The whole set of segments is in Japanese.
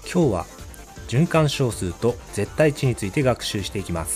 今日は循環小数と絶対値について学習していきます。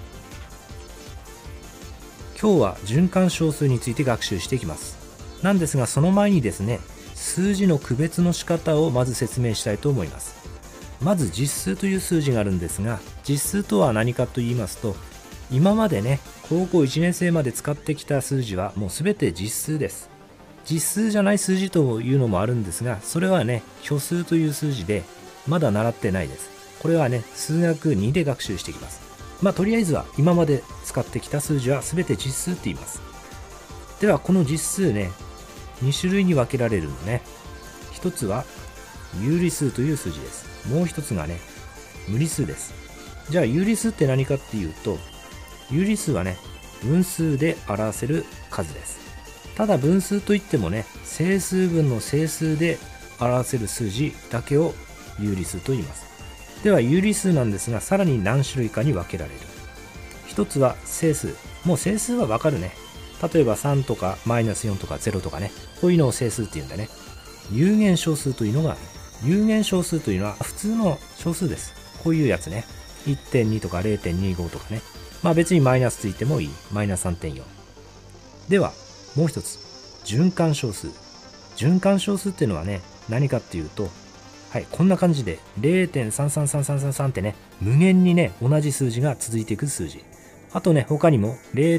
今日は循環小数について学習していきます。なんですが、その前にですね、数字の区別の仕方をまず説明したいと思います。まず実数という数字があるんですが、実数とは何かと言いますと、今までね、高校1年生まで使ってきた数字はもうすべて実数です。実数じゃない数字というのもあるんですが、それはね、虚数という数字でまだ習ってないです。これはね、数学2で学習していきます。とりあえずは今まで使ってきた数字はすべて実数って言います。ではこの実数ね、2種類に分けられるのね。一つは有理数という数字です。もう一つがね、無理数です。じゃあ有理数って何かっていうと、有理数はね、分数で表せる数です。ただ分数といってもね、整数分の整数で表せる数字だけを有理数と言います。では有理数なんですが、さらに何種類かに分けられる。一つは整数。もう整数はわかるね。例えば3とかマイナス4とか0とかね、こういうのを整数って言うんだね。有限小数というのがある。有限小数というのは普通の小数です。こういうやつね。1.2 とか 0.25 とかね。別にマイナスついてもいい。マイナス 3.4。では、もう一つ。循環小数。循環小数っていうのはね、何かっていうと、はい、こんな感じで 0.33333 ってね、無限にね、同じ数字が続いていく数字。あとね、他にも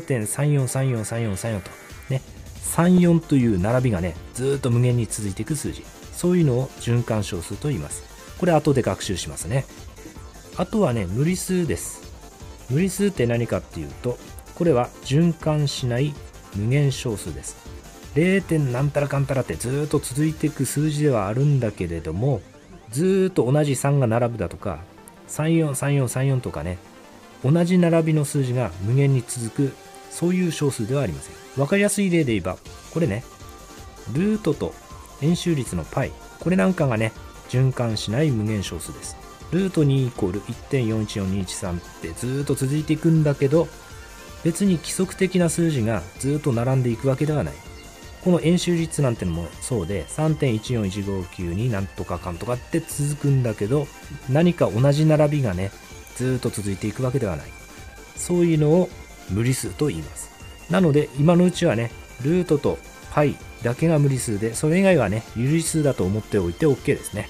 0.34343434 とね、34という並びがね、ずーっと無限に続いていく数字。そういうのを循環小数と言います。これ後で学習しますね。あとはね、無理数です。無理数って何かっていうと、これは循環しない無限小数です。0. なんたらかんたらってずーっと続いていく数字ではあるんだけれども、ずーっと同じ3が並ぶだとか、343434とかね、同じ並びの数字が無限に続く、そういう小数ではありません。わかりやすい例で言えば、これね、ルートと円周率の π、これなんかがね、循環しない無限小数です。ルート2イコール 1.414213 ってずーっと続いていくんだけど、別に規則的な数字がずーっと並んでいくわけではない。この円周率なんてのもそうで 3.14159 なんとかかんとかって続くんだけど、何か同じ並びがね、ずーっと続いていくわけではない。そういうのを無理数と言います。なので今のうちはね、ルートと π だけが無理数で、それ以外はね、有理数だと思っておいて OK ですね。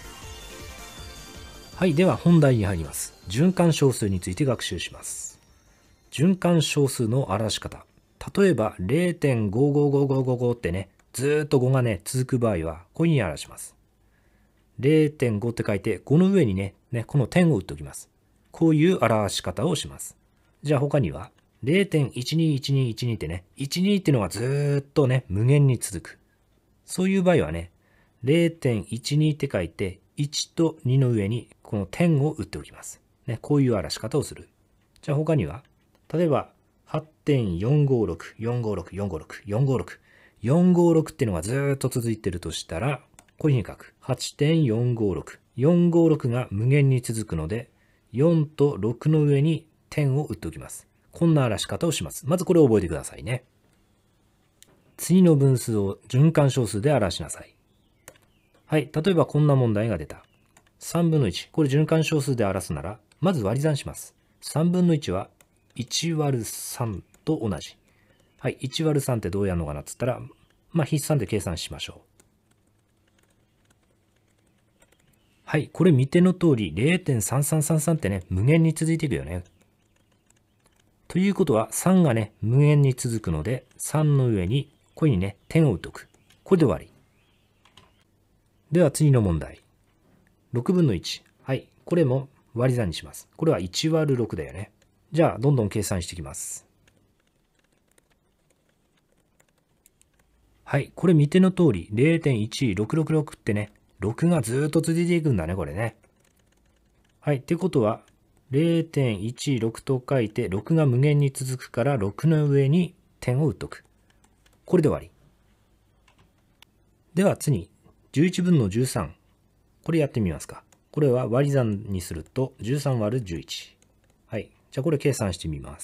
はい、では本題に入ります。循環小数について学習します。循環小数の表し方。例えば 0.555555 ってね、ずーっと5がね、続く場合は、こういうふうに表します。0.5 って書いて、5の上にね、この点を打っておきます。こういう表し方をします。じゃあ他には、0.121212 ってね、12っていうのがずーっとね、無限に続く。そういう場合はね、0.12 って書いて、1と2の上にこの点を打っておきます。ね、こういう表し方をする。じゃあ他には、例えば、8.456、456、456、456。456っていうのがずーっと続いてるとしたら、こういうふうに書く。8.456。456が無限に続くので、4と6の上に点を打っておきます。こんな表し方をします。まずこれを覚えてくださいね。次の分数を循環小数で表しなさい。はい。例えばこんな問題が出た。3分の1。これ循環小数で表すなら、まず割り算します。3分の1は1割る3と同じ。はい。1割る3ってどうやるのかなっつったら、筆算で計算しましょう。はい。これ見ての通り 0.3333 ってね、無限に続いていくよね。ということは3がね、無限に続くので、3の上にこういうふうにね、点を打っておく。これで終わり。では次の問題。6分の1。はい。これも割り算にします。これは1割る6だよね。じゃあ、どんどん計算していきます。はい。これ見ての通り 0.1666 ってね、6がずーっと続いていくんだね、これね。はい。ってことは、0.16 と書いて、6が無限に続くから、6の上に点を打っとく。これで終わり。では次、11分の13。これやってみますか。これは割り算にすると、13割る11。はい。じゃあこれ計算してみます。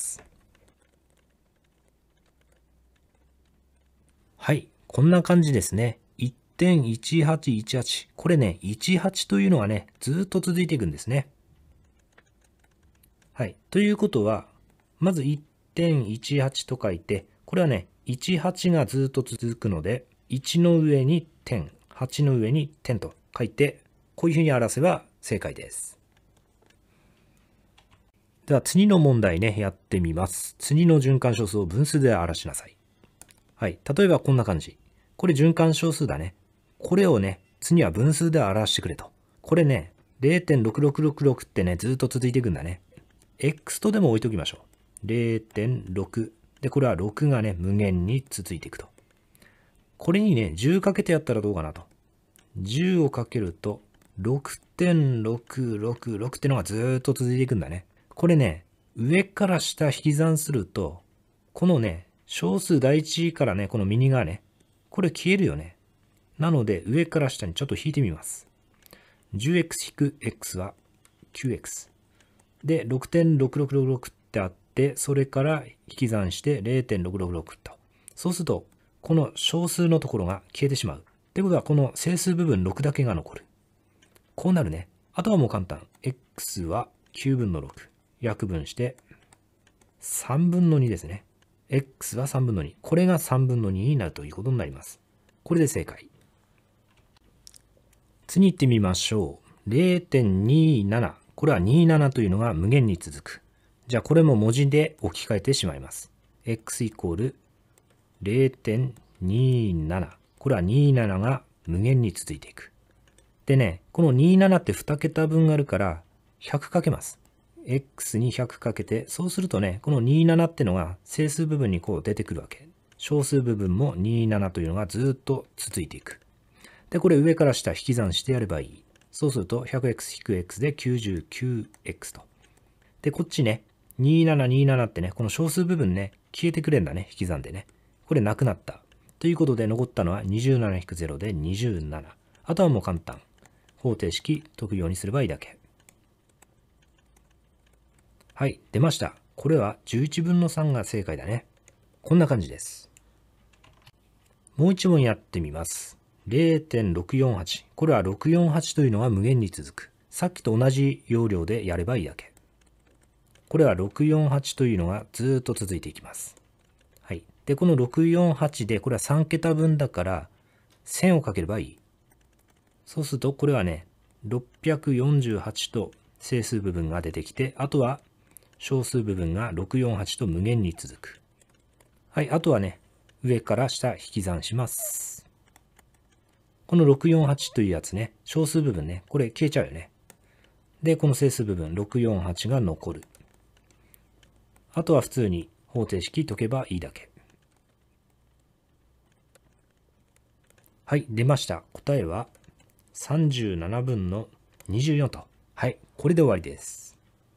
はい。こんな感じですね。 1.1818。これね、18というのがね、ずっと続いていくんですね。はい。ということは、まず 1.18 と書いて、これはね、18がずっと続くので、1の上に点、8の上に点と書いて、こういうふうに表せば正解です。では次の問題ね、やってみます。次の循環小数を分数で表しなさい。はい。例えばこんな感じ。これ循環小数だね。これをね、次は分数で表してくれと。これね、0.6666 ってね、ずっと続いていくんだね。x とでも置いときましょう。0.6。で、これは6がね、無限に続いていくと。これにね、10かけてやったらどうかなと。10をかけると、6.666 ってのがずーっと続いていくんだね。これね、上から下引き算すると、このね、小数第一からね、この右側ね、これ消えるよね。なので、上から下にちょっと引いてみます。10x-x は 9x。で、6.6666 ってあって、それから引き算して 0.666 と。そうすると、この小数のところが消えてしまう。ってことは、この整数部分6だけが残る。こうなるね。あとはもう簡単。x は9分の6。約分して、3分の2ですね。x は3分の2。これが3分の2になるということになります。これで正解。次行ってみましょう。0.27。これは27というのが無限に続く。じゃあこれも文字で置き換えてしまいます。x イコール 0.27。これは27が無限に続いていく。でね、この27って2桁分あるから100かけます。x に100かけて、そうするとね、この27ってのが整数部分にこう出てくるわけ。小数部分も27というのがずっと続いていく。で、これ上から下引き算してやればいい。そうすると 100x-x で 99x と。で、こっちね、2727ってね、この小数部分ね、消えてくれんだね、引き算でね。これなくなった。ということで残ったのは 27-0 で27。あとはもう簡単。方程式解くようにすればいいだけ。はい、出ました。これは11分の3が正解だね。こんな感じです。もう一問やってみます。0.648。これは648というのが無限に続く。さっきと同じ要領でやればいいだけ。これは648というのがずっと続いていきます。はい。で、この648で、これは3桁分だから、1000をかければいい。そうすると、これはね、648と整数部分が出てきて、あとは小数部分が648と無限に続く。はい。あとはね、上から下引き算します。この648というやつね、小数部分ね、これ消えちゃうよね。で、この整数部分648が残る。あとは普通に方程式解けばいいだけ。はい、出ました。答えは37分の24と。はい、これで終わりです。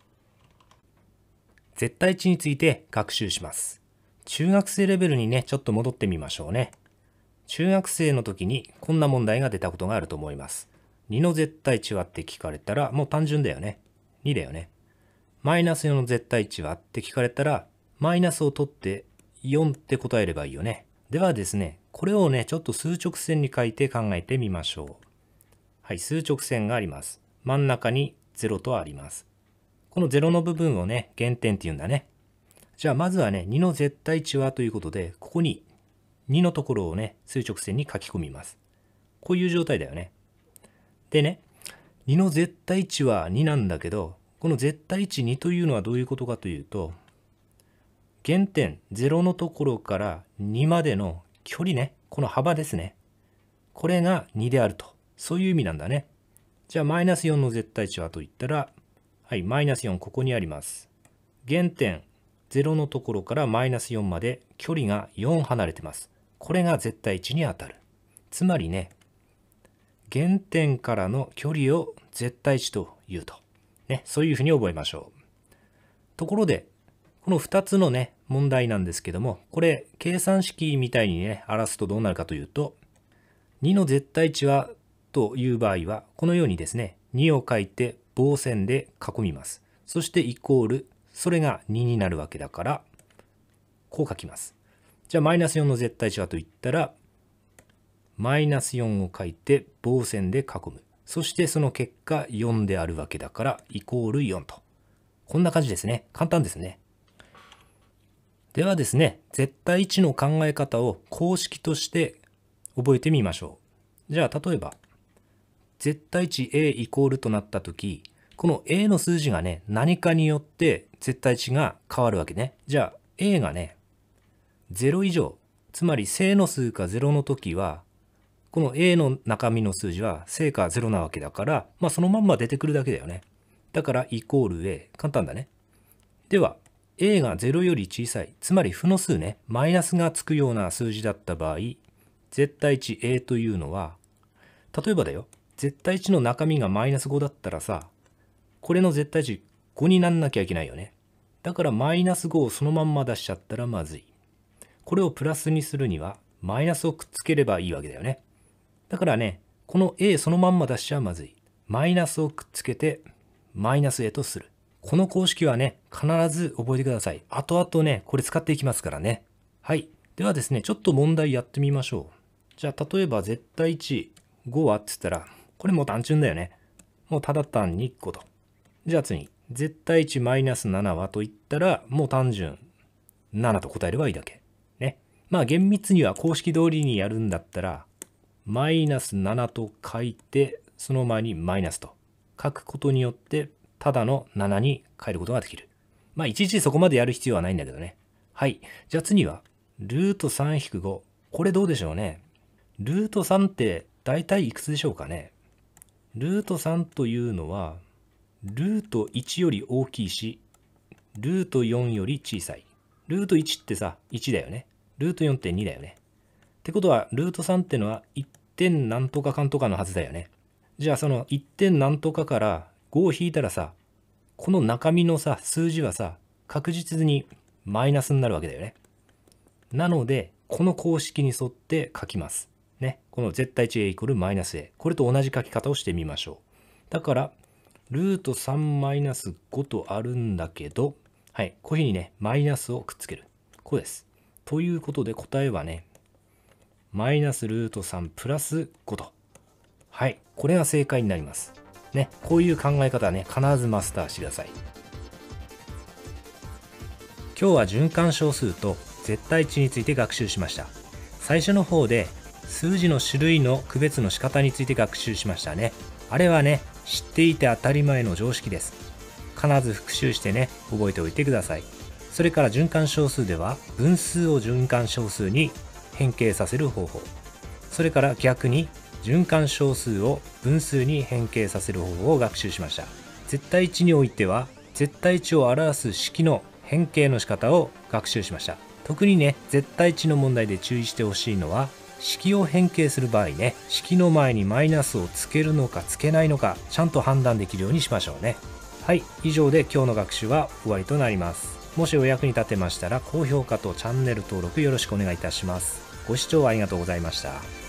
絶対値について学習します。中学生レベルにね、ちょっと戻ってみましょうね。中学生の時にこんな問題が出たことがあると思います。2の絶対値はって聞かれたらもう単純だよね。2だよね。マイナス4の絶対値はって聞かれたらマイナスを取って4って答えればいいよね。ではですね、これをね、ちょっと数直線に書いて考えてみましょう。はい、数直線があります。真ん中に0とあります。この0の部分をね、原点って言うんだね。じゃあまずはね、2の絶対値はということで、ここに2のところをね、数直線に書き込みます。こういう状態だよね。でね、2の絶対値は2なんだけど、この絶対値2というのはどういうことかというと、原点0のところから2までの距離ね、この幅ですね。これが2であると。そういう意味なんだね。じゃあマイナス4の絶対値はといったら、はい、マイナス4ここにあります。原点0のところからマイナス4まで距離が4離れてます。これが絶対値に当たる。つまりね、原点からの距離を絶対値というと。ね、そういうふうに覚えましょう。ところで、この2つのね、問題なんですけども、これ、計算式みたいにね、表すとどうなるかというと、2の絶対値はという場合は、このようにですね、2を書いて棒線で囲みます。そしてイコール、それが2になるわけだから、こう書きます。じゃあマイナス4の絶対値はといったら、 マイナス4を書いて棒線で囲む。そしてその結果4であるわけだからイコール4と。こんな感じですね。簡単ですね。ではですね、絶対値の考え方を公式として覚えてみましょう。じゃあ例えば、絶対値 A イコールとなったとき、この A の数字がね、何かによって絶対値が変わるわけね。じゃあ A がね、0以上、つまり正の数か0のときは、この A の中身の数字は正か0なわけだから、そのまんま出てくるだけだよね。だからイコール A。簡単だね。では、A が0より小さい、つまり負の数ね、マイナスがつくような数字だった場合、絶対値 A というのは、例えばだよ、絶対値の中身がマイナス5だったらさ、これの絶対値5になんなきゃいけないよね。だからマイナス5をそのまんま出しちゃったらまずい。これをプラスにするには、マイナスをくっつければいいわけだよね。だからね、この A そのまんま出しちゃまずい。マイナスをくっつけて、マイナス A とする。この公式はね、必ず覚えてください。後々ね、これ使っていきますからね。はい。ではですね、ちょっと問題やってみましょう。じゃあ、例えば絶対値5はって言ったら、これもう単純だよね。もうただ単に5と。じゃあ次、絶対値マイナス7はと言ったら、もう単純。7と答えればいいだけ。ね。厳密には公式通りにやるんだったら、マイナス7と書いて、その前にマイナスと書くことによって、ただの7に変えることができる。いちいちそこまでやる必要はないんだけどね。はい。じゃあ次は、ルート3-5。これどうでしょうね。ルート3って大体いくつでしょうかね。ルート3というのは、ルート1より大きいし、ルート4より小さい。ルート1ってさ、1だよね。ルート4って2だよね。ってことは、ルート3ってのは1点なんとかかんとかのはずだよね。じゃあその1点なんとかから5を引いたらさ、この中身のさ、数字はさ、確実にマイナスになるわけだよね。なので、この公式に沿って書きます。ね。この絶対値 A イコールマイナス A。これと同じ書き方をしてみましょう。だから、ルート3マイナス5とあるんだけど、はい。こういうふうにね、マイナスをくっつける。こうです。ということで答えはね、マイナスルート3プラス5と。はい。これが正解になります。ね。こういう考え方はね、必ずマスターしてください。今日は循環小数と絶対値について学習しました。最初の方で数字の種類の区別の仕方について学習しましたね。あれはね、知っていて当たり前の常識です。必ず復習してね、覚えておいてください。それから循環小数では分数を循環小数に変形させる方法。それから逆に循環小数を分数に変形させる方法を学習しました。絶対値においては絶対値を表す式の変形の仕方を学習しました。特にね、絶対値の問題で注意してほしいのは、式を変形する場合ね、式の前にマイナスをつけるのかつけないのか、ちゃんと判断できるようにしましょうね。はい、以上で今日の学習は終わりとなります。もしお役に立てましたら、高評価とチャンネル登録よろしくお願いいたします。ご視聴ありがとうございました。